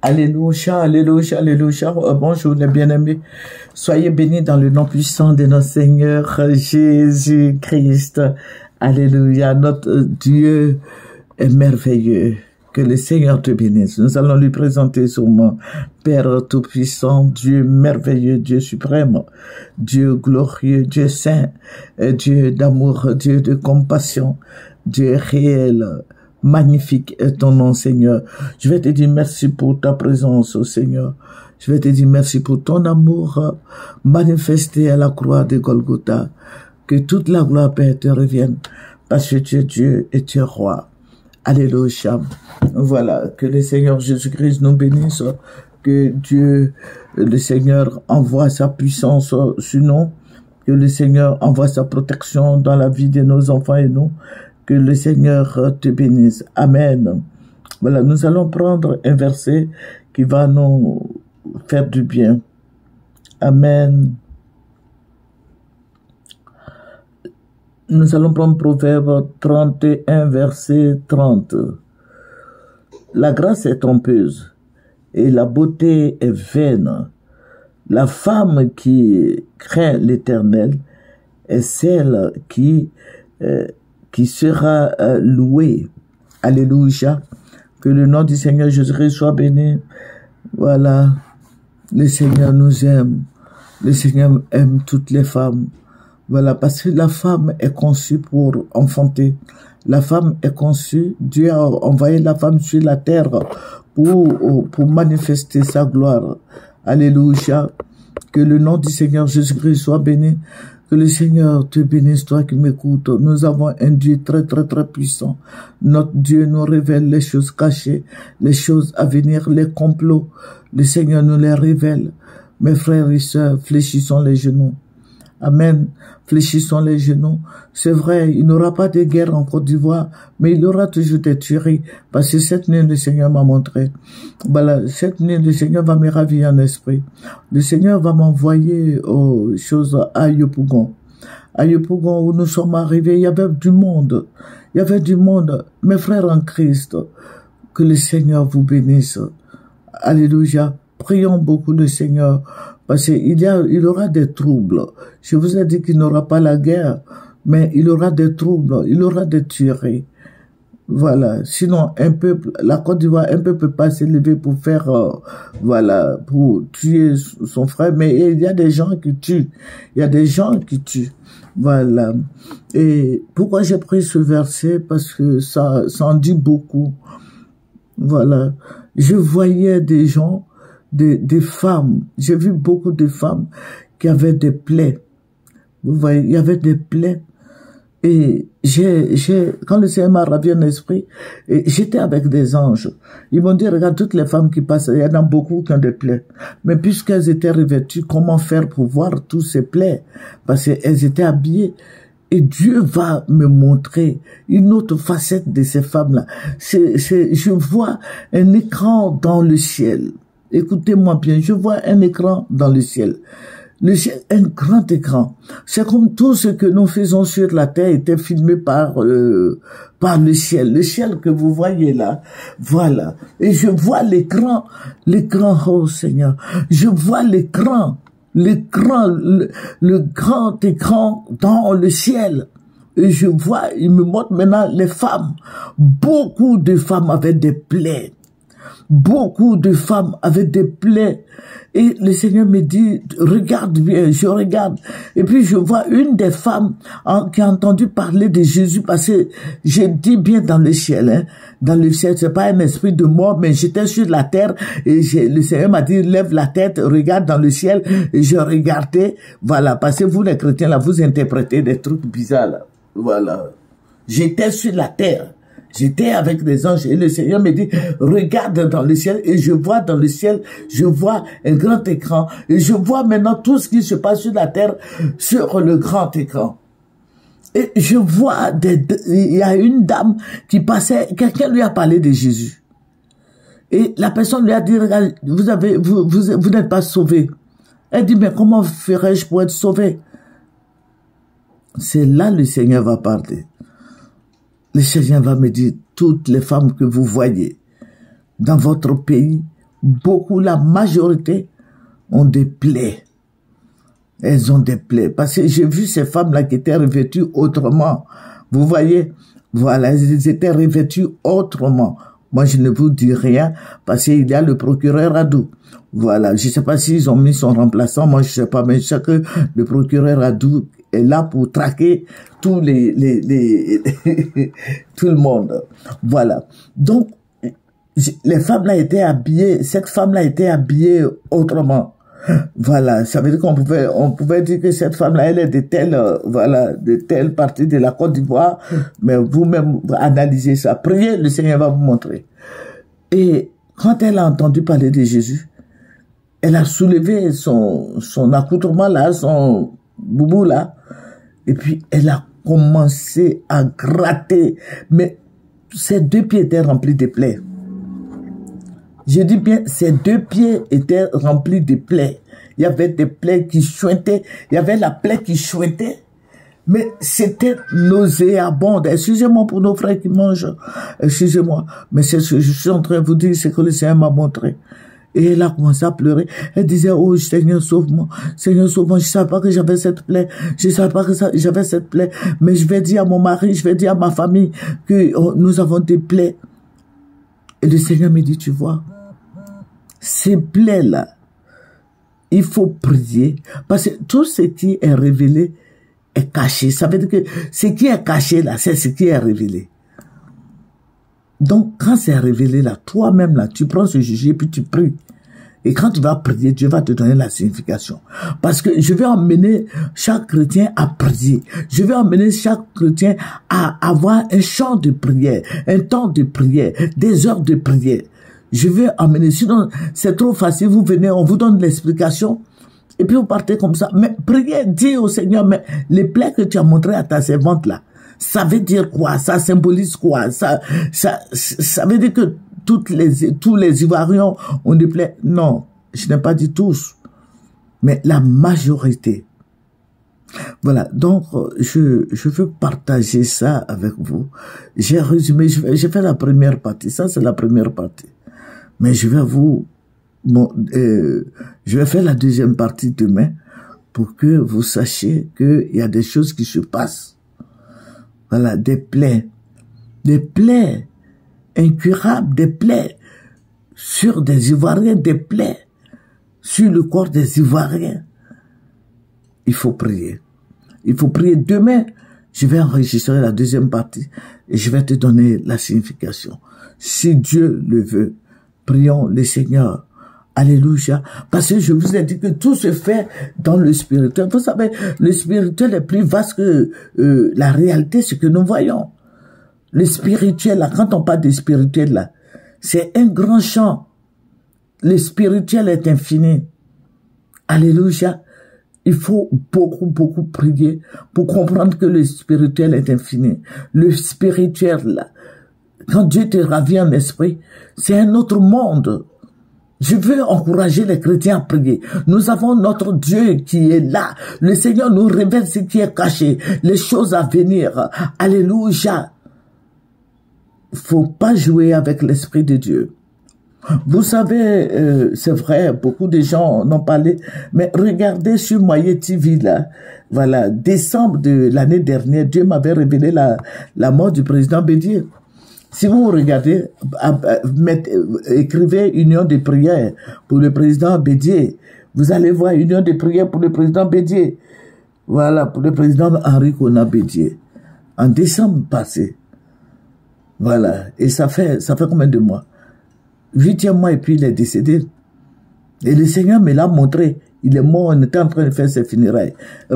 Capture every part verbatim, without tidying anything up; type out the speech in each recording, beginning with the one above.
Alléluia, alléluia, alléluia. Bonjour les bien-aimés. Soyez bénis dans le nom puissant de notre Seigneur Jésus-Christ. Alléluia. Notre Dieu est merveilleux. Que le Seigneur te bénisse. Nous allons lui présenter son nom. Père Tout-Puissant, Dieu merveilleux, Dieu suprême, Dieu glorieux, Dieu saint, Dieu d'amour, Dieu de compassion, Dieu réel. Magnifique est ton nom, Seigneur. Je vais te dire merci pour ta présence, oh Seigneur. Je vais te dire merci pour ton amour manifesté à la croix de Golgotha. Que toute la gloire, Père, te revienne, parce que tu es Dieu et tu es roi. Alléluia. Voilà, que le Seigneur Jésus-Christ nous bénisse, que Dieu, le Seigneur, envoie sa puissance sur nous, que le Seigneur envoie sa protection dans la vie de nos enfants et nous, que le Seigneur te bénisse. Amen. Voilà, nous allons prendre un verset qui va nous faire du bien. Amen. Nous allons prendre Proverbe trente et un, verset trente. La grâce est trompeuse et la beauté est vaine. La femme qui craint l'Éternel est celle qui, euh, qui sera euh, louée. Alléluia. Que le nom du Seigneur Jésus-Christ soit béni. Voilà. Le Seigneur nous aime. Le Seigneur aime toutes les femmes. Voilà, parce que la femme est conçue pour enfanter. La femme est conçue, Dieu a envoyé la femme sur la terre pour, pour manifester sa gloire. Alléluia. Que le nom du Seigneur Jésus-Christ soit béni. Que le Seigneur te bénisse, toi qui m'écoutes. Nous avons un Dieu très, très, très puissant. Notre Dieu nous révèle les choses cachées, les choses à venir, les complots. Le Seigneur nous les révèle. Mes frères et sœurs, fléchissons les genoux. Amen. Fléchissons les genoux. C'est vrai, il n'y aura pas de guerre en Côte d'Ivoire, mais il y aura toujours des tueries. Parce que cette nuit, le Seigneur m'a montré. Voilà, cette nuit, le Seigneur va me ravir en esprit. Le Seigneur va m'envoyer aux choses à Yopougon. À Yopougon, où nous sommes arrivés, il y avait du monde. Il y avait du monde. Mes frères en Christ, que le Seigneur vous bénisse. Alléluia. Prions beaucoup le Seigneur. Parce qu'il y a, il y aura des troubles. Je vous ai dit qu'il n'y aura pas la guerre, mais il y aura des troubles, il y aura des tueries. Voilà. Sinon, un peuple, la Côte d'Ivoire, un peuple peut pas s'élever pour faire, euh, voilà, pour tuer son frère, mais il y a des gens qui tuent. Il y a des gens qui tuent. Voilà. Et pourquoi j'ai pris ce verset? Parce que ça, ça en dit beaucoup. Voilà. Je voyais des gens, Des, des femmes, j'ai vu beaucoup de femmes qui avaient des plaies. Vous voyez, il y avait des plaies. Et j'ai, j'ai, quand le Seigneur m'a ravi en esprit, j'étais avec des anges. Ils m'ont dit, regarde, toutes les femmes qui passent, il y en a beaucoup qui ont des plaies. Mais puisqu'elles étaient revêtues, comment faire pour voir tous ces plaies? Parce qu'elles étaient habillées. Et Dieu va me montrer une autre facette de ces femmes-là. C'est, c'est, je vois un écran dans le ciel. Écoutez-moi bien, je vois un écran dans le ciel. Le ciel, un grand écran. C'est comme tout ce que nous faisons sur la terre était filmé par euh, par le ciel. Le ciel que vous voyez là, voilà. Et je vois l'écran, l'écran, oh Seigneur. Je vois l'écran, l'écran, le, le grand écran dans le ciel. Et je vois, il me montre maintenant les femmes. Beaucoup de femmes avaient des plaies. Beaucoup de femmes avaient des plaies. Et le Seigneur me dit, regarde bien, je regarde. Et puis je vois une des femmes hein, qui a entendu parler de Jésus, parce que j'ai dit bien dans le ciel, hein, dans le ciel, c'est pas un esprit de mort, mais j'étais sur la terre et le Seigneur m'a dit, lève la tête, regarde dans le ciel. Et je regardais, voilà, parce que vous les chrétiens là, vous interprétez des trucs bizarres là. Voilà. J'étais sur la terre. J'étais avec des anges et le Seigneur me dit, regarde dans le ciel, et je vois dans le ciel, je vois un grand écran et je vois maintenant tout ce qui se passe sur la terre sur le grand écran. Et je vois, des, il y a une dame qui passait, quelqu'un lui a parlé de Jésus. Et la personne lui a dit, regarde, vous avez, vous, vous, vous n'êtes pas sauvé. Elle dit, mais comment ferais-je pour être sauvé? C'est là le Seigneur va parler. Le Seigneur va me dire, toutes les femmes que vous voyez dans votre pays, beaucoup, la majorité, ont des plaies. Elles ont des plaies. Parce que j'ai vu ces femmes-là qui étaient revêtues autrement. Vous voyez, voilà, elles étaient revêtues autrement. Moi, je ne vous dis rien parce qu'il y a le procureur Adou. Voilà, je ne sais pas s'ils ont mis son remplaçant, moi je ne sais pas, mais je sais que le procureur Adou est là pour traquer tous les, les, les tout le monde. Voilà. Donc, les femmes-là étaient habillées, cette femme-là était habillée autrement. Voilà, ça veut dire qu'on pouvait, on pouvait dire que cette femme-là, elle est de telle, euh, voilà, de telle partie de la Côte d'Ivoire, mais vous-même, vous analysez ça. Priez, le Seigneur va vous montrer. Et quand elle a entendu parler de Jésus, elle a soulevé son, son accoutrement là, son boubou là, et puis elle a commencé à gratter, mais ses deux pieds étaient remplis de plaies. Je dis bien, ses deux pieds étaient remplis de plaies. Il y avait des plaies qui chointaient. Il y avait la plaie qui chointait. Mais c'était nauséabond. Excusez-moi pour nos frères qui mangent. Excusez-moi. Mais c'est ce que je suis en train de vous dire, c'est que le Seigneur m'a montré. Et elle a commencé à pleurer. Elle disait, oh Seigneur, sauve-moi. Seigneur, sauve-moi. Je ne savais pas que j'avais cette plaie. Je ne savais pas que j'avais cette plaie. Mais je vais dire à mon mari, je vais dire à ma famille que oh, nous avons des plaies. Et le Seigneur me dit, tu vois, ces plaies-là, il faut prier, parce que tout ce qui est révélé est caché. Ça veut dire que ce qui est caché là, c'est ce qui est révélé. Donc, quand c'est révélé là, toi-même là, tu prends ce jugé, puis tu pries. Et quand tu vas prier, Dieu va te donner la signification. Parce que je vais emmener chaque chrétien à prier. Je vais emmener chaque chrétien à avoir un chant de prière, un temps de prière, des heures de prière. Je vais emmener, sinon c'est trop facile, vous venez, on vous donne l'explication, et puis vous partez comme ça. Mais priez, dis au Seigneur, mais les plaies que tu as montrées à ta servante là, ça veut dire quoi? Ça symbolise quoi? Ça, ça, ça veut dire que toutes les, tous les Ivoiriens ont des plaies? Non, je n'ai pas dit tous, mais la majorité. Voilà, donc je, je veux partager ça avec vous. J'ai résumé, j'ai fait la première partie, ça c'est la première partie. Mais je vais vous, bon, euh, je vais faire la deuxième partie demain pour que vous sachiez qu'il y a des choses qui se passent. Voilà, des plaies, des plaies incurables, des plaies sur des Ivoiriens, des plaies sur le corps des Ivoiriens. Il faut prier. Il faut prier. Demain, je vais enregistrer la deuxième partie et je vais te donner la signification. Si Dieu le veut, prions le Seigneur. Alléluia. Parce que je vous ai dit que tout se fait dans le spirituel. Vous savez, le spirituel est plus vaste que euh, la réalité, ce que nous voyons. Le spirituel, là, quand on parle de spirituel, là, c'est un grand champ. Le spirituel est infini. Alléluia. Il faut beaucoup, beaucoup prier pour comprendre que le spirituel est infini. Le spirituel, là, quand Dieu te ravit en esprit, c'est un autre monde. Je veux encourager les chrétiens à prier. Nous avons notre Dieu qui est là. Le Seigneur nous révèle ce qui est caché, les choses à venir. Alléluia. Il ne faut pas jouer avec l'esprit de Dieu. Vous savez, euh, c'est vrai, beaucoup de gens en ont parlé, mais regardez sur Moyen T V là, voilà, décembre de l'année dernière, Dieu m'avait révélé la, la mort du président Bédier. Si vous regardez, mettez, écrivez Union de prière pour le président Bédier, vous allez voir Union de prière pour le président Bédier. Voilà, pour le président Henri Konan Bédier. En décembre passé. Voilà. Et ça fait, ça fait combien de mois? Huitième mois et puis il est décédé. Et le Seigneur me l'a montré. Il est mort, on était en train de faire ses funérailles.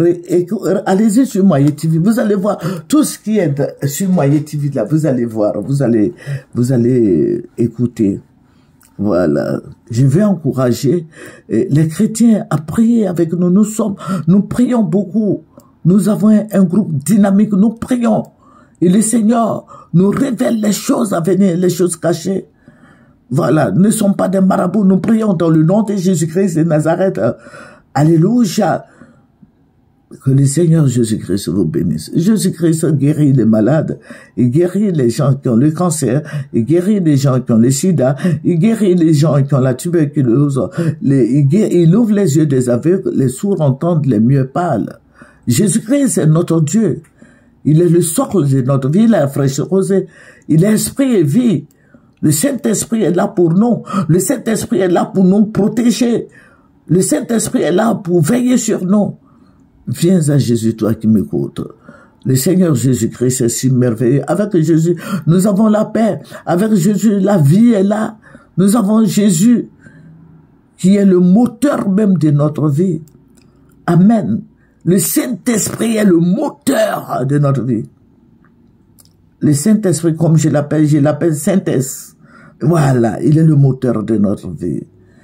Allez-y sur Moyen T V, vous allez voir tout ce qui est sur Moyen T V là, vous allez voir, vous allez, vous allez écouter. Voilà. Je vais encourager les chrétiens à prier avec nous. Nous sommes, nous prions beaucoup. Nous avons un, un groupe dynamique, nous prions. Et le Seigneur nous révèle les choses à venir, les choses cachées. Voilà, nous ne sommes pas des marabouts, nous prions dans le nom de Jésus-Christ de Nazareth. Alléluia. Que le Seigneur Jésus-Christ vous bénisse. Jésus-Christ guérit les malades, il guérit les gens qui ont le cancer, il guérit les gens qui ont le sida, il guérit les gens qui ont la tuberculose, les, il, guérit, il ouvre les yeux des aveugles, les sourds entendent, les mieux parlent. Jésus-Christ est notre Dieu. Il est le socle de notre vie, la fraîche rosée. Il est esprit et vie. Le Saint-Esprit est là pour nous. Le Saint-Esprit est là pour nous protéger. Le Saint-Esprit est là pour veiller sur nous. Viens à Jésus, toi qui m'écoutes. Le Seigneur Jésus-Christ est si merveilleux. Avec Jésus, nous avons la paix. Avec Jésus, la vie est là. Nous avons Jésus qui est le moteur même de notre vie. Amen. Le Saint-Esprit est le moteur de notre vie. Le Saint-Esprit, comme je l'appelle, je l'appelle Saint-Es. Voilà, il est le moteur de notre vie.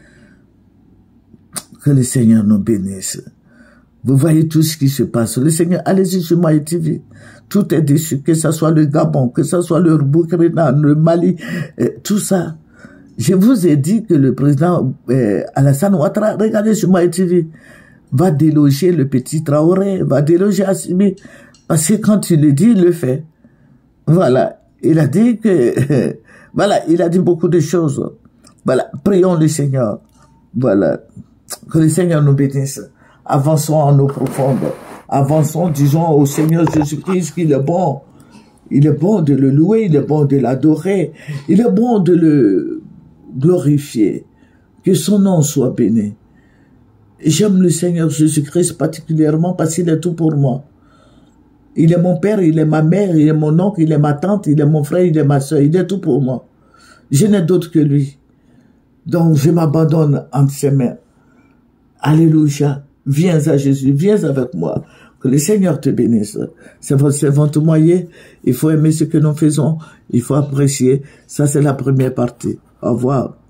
Que le Seigneur nous bénisse. Vous voyez tout ce qui se passe. Le Seigneur, allez-y sur Maï T V. Tout est dessus, que ce soit le Gabon, que ce soit le Burkina, le Mali, euh, tout ça. Je vous ai dit que le président euh, Alassane Ouattara, regardez sur Maï T V, va déloger le petit Traoré, va déloger Assimi, parce que quand il le dit, il le fait. Voilà, il a dit que, voilà, il a dit beaucoup de choses. Voilà, prions le Seigneur. Voilà, que le Seigneur nous bénisse. Avançons en eau profonde. Avançons, disons au Seigneur Jésus-Christ qu'il est bon. Il est bon de le louer, il est bon de l'adorer, il est bon de le glorifier. Que son nom soit béni. J'aime le Seigneur Jésus-Christ particulièrement parce qu'il est tout pour moi. Il est mon père, il est ma mère, il est mon oncle, il est ma tante, il est mon frère, il est ma soeur, il est tout pour moi. Je n'ai d'autre que lui. Donc je m'abandonne entre ses mains. Alléluia. Viens à Jésus, viens avec moi. Que le Seigneur te bénisse. C'est votre servant témoigner. Il faut aimer ce que nous faisons. Il faut apprécier. Ça, c'est la première partie. Au revoir.